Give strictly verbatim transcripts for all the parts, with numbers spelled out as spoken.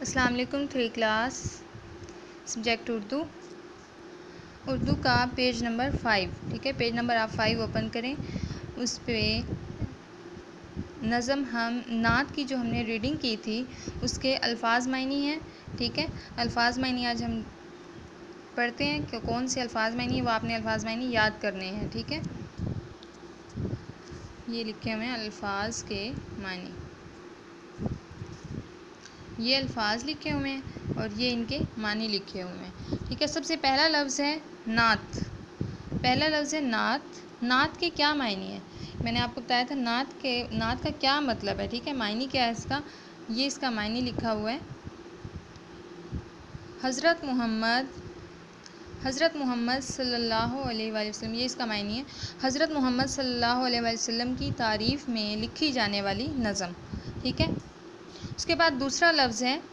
अस्सलाम वालेकुम। Three class subject Urdu Urdu का पेज नंबर फाइव, ठीक है। पेज नंबर आप फाइव ओपन करें। उस पर नज़म हम नात की जो हमने रीडिंग की थी उसके अल्फाज मायनी हैं, ठीक है। अल्फाज मायनी आज हम पढ़ते हैं कि कौन से अल्फाज मायनी है, वो आपने अल्फाज मायनी याद करने हैं, ठीक है। ये लिखे हुए हैं अल्फाज के मायने, ये अल्फाज लिखे हुए हैं और ये इनके मानी लिखे हुए हैं, ठीक है। सबसे पहला लफ्ज़ है नात। पहला लफ्ज़ है नात। नात के क्या मायने हैं मैंने आपको बताया था। नात के नात का क्या मतलब है, ठीक है। मायने क्या है इसका, ये इसका मायने लिखा हुआ है। हज़रत मोहम्मद हज़रत मोहम्मद सल्लल्लाहु अलैहि वसल्लम, ये इसका मायने है। हज़रत मोहम्मद सल्लल्लाहु अलैहि वसल्लम की तारीफ़ में लिखी जाने वाली नज़म, ठीक है। उसके बाद दूसरा लफ्ज़ है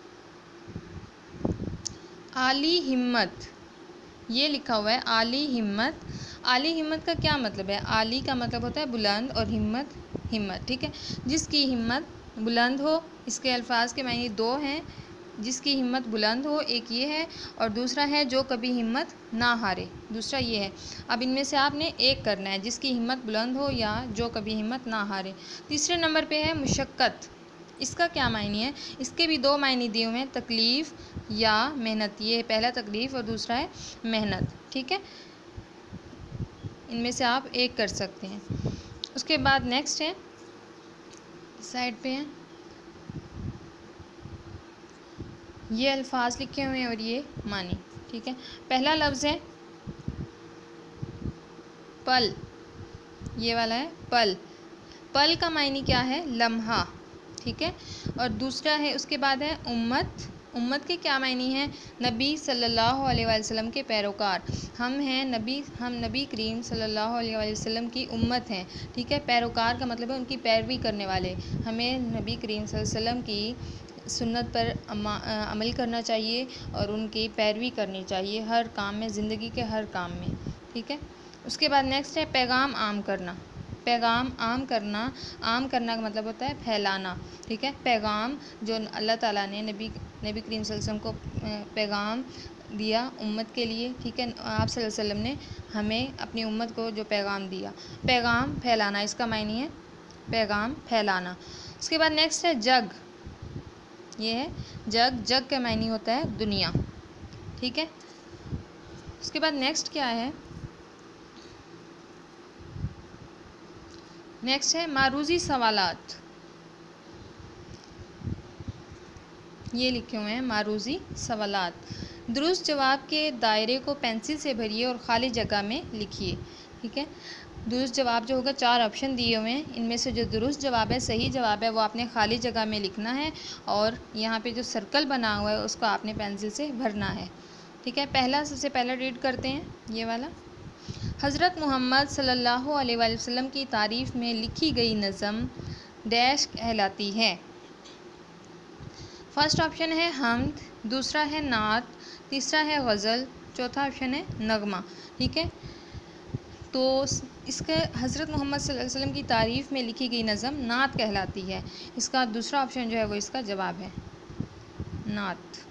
आली हिम्मत। ये लिखा हुआ है आली हिम्मत। आली हिम्मत का क्या मतलब है। आली का मतलब होता है बुलंद और हिम्मत हिम्मत, ठीक है। जिसकी हिम्मत बुलंद हो, इसके अल्फाज के मायने दो हैं। जिसकी हिम्मत बुलंद हो, एक ये है, और दूसरा है जो कभी हिम्मत ना हारे, दूसरा ये है। अब इनमें से आपने एक करना है, जिसकी हिम्मत बुलंद हो या जो कभी हिम्मत ना हारे। तीसरे नंबर पे है मुशक्क़त। इसका क्या मायने है, इसके भी दो मायने दिए हुए हैं, तकलीफ़ या मेहनत। ये है पहला तकलीफ़ और दूसरा है मेहनत, ठीक है। इनमें से आप एक कर सकते हैं। उसके बाद नेक्स्ट है, साइड पे है, ये अल्फाज लिखे हुए हैं और ये मानी, ठीक है। पहला लफ्ज़ है पल। ये वाला है पल। पल का मायने क्या है, लम्हा, ठीक है। और दूसरा है, उसके बाद है उम्मत। उम्मत के क्या मायने हैं, नबी सल्लल्लाहु अलैहि वसल्लम के पैरोकार। हम हैं नबी हम नबी करीम सल्लल्लाहु अलैहि वसल्लम की उम्मत हैं, ठीक है। पैरोकार का मतलब है उनकी पैरवी करने वाले। हमें नबी करीम सल्लल्लाहु अलैहि वसल्लम की सुन्नत पर अमल करना चाहिए और उनकी पैरवी करनी चाहिए हर काम में, ज़िंदगी के हर काम में, ठीक है। उसके बाद नेक्स्ट है पैगाम आम करना। पैगाम आम करना, आम करना का मतलब होता है फैलाना, ठीक है। पैगाम जो अल्लाह ताला ने नबी नबी करीम सल्लल्लाहु अलैहि वसल्लम को पैगाम दिया उम्मत के लिए, ठीक है। आप सल्लल्लाहु अलैहि वसल्लम ने हमें अपनी उम्मत को जो पैगाम दिया, पैगाम फैलाना, इसका मायने है पैगाम फैलाना। उसके बाद नेक्स्ट है जग। ये है जग। जग का मायने होता है दुनिया, ठीक है। उसके बाद नेक्स्ट क्या है, नेक्स्ट है मारूज़ी सवालात। ये लिखे हुए हैं मारूज़ी सवालात। दुरुस्त जवाब के दायरे को पेंसिल से भरिए और खाली जगह में लिखिए, ठीक है। दुरुस्त जवाब जो होगा, चार ऑप्शन दिए हुए हैं, इनमें से जो दुरुस्त जवाब है, सही जवाब है, वो आपने खाली जगह में लिखना है और यहाँ पे जो सर्कल बना हुआ है उसको आपने पेंसिल से भरना है, ठीक है। पहला सबसे पहला रीड करते हैं, ये वाला। हज़रत मोहम्मद सल्लल्लाहु अलैहि वसल्लम की तारीफ़ में लिखी गई नज़म डैश कहलाती है। फर्स्ट ऑप्शन है हम्द, दूसरा है नात, तीसरा है गज़ल, चौथा ऑप्शन है नगमा, ठीक है। तो इसके हज़रत मोहम्मद सल्लल्लाहु अलैहि वसल्लम की तारीफ़ में लिखी गई नज़म नात कहलाती है। इसका दूसरा ऑप्शन जो है वो इसका जवाब है, नात।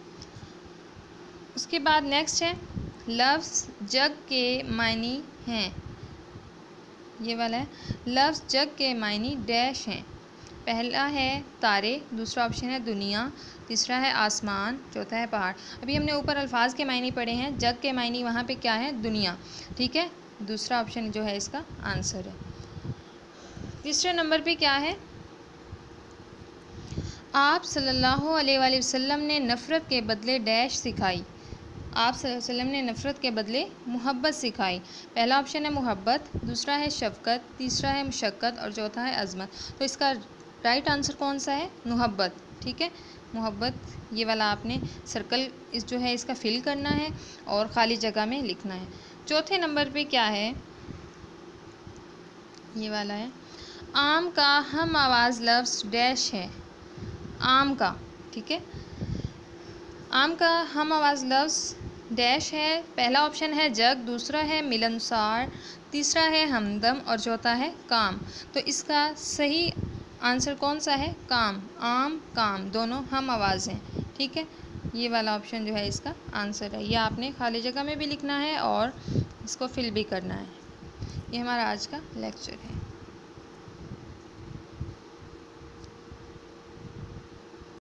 उसके बाद नेक्स्ट है लफ्ज़ जग के मायने हैं। ये वाला है, लफ्ज़ जग के मायने डैश हैं। पहला है तारे, दूसरा ऑप्शन है दुनिया, तीसरा है आसमान, चौथा है पहाड़। अभी हमने ऊपर अल्फाज के मायने पढ़े हैं, जग के मायने वहाँ पे क्या है, दुनिया, ठीक है। दूसरा ऑप्शन जो है इसका आंसर है। तीसरे नंबर पे क्या है, आप सल्लल्लाहु अलैहि वसल्लम ने नफ़रत के बदले डैश सिखाई। आप सल्लल्लाहु अलैहि वसल्लम ने नफ़रत के बदले मोहब्बत सिखाई। पहला ऑप्शन है मोहब्बत, दूसरा है शफ़क़त, तीसरा है मुशक्क़त और चौथा है अज़मत। तो इसका राइट आंसर कौन सा है, मोहब्बत, ठीक है। मोहब्बत, ये वाला आपने सर्कल इस जो है इसका फिल करना है और ख़ाली जगह में लिखना है। चौथे नंबर पे क्या है, ये वाला है, आम का हम आवाज़ लफ्ज़ डैश है। आम का, ठीक है, आम का हम आवाज़ लफ्ज़ डैश है। पहला ऑप्शन है जग, दूसरा है मिलनसार, तीसरा है हमदम और चौथा है काम। तो इसका सही आंसर कौन सा है, काम। आम काम दोनों हम आवाज़ हैं, ठीक है, ये वाला ऑप्शन जो है इसका आंसर है। ये आपने खाली जगह में भी लिखना है और इसको फिल भी करना है। ये हमारा आज का लेक्चर है।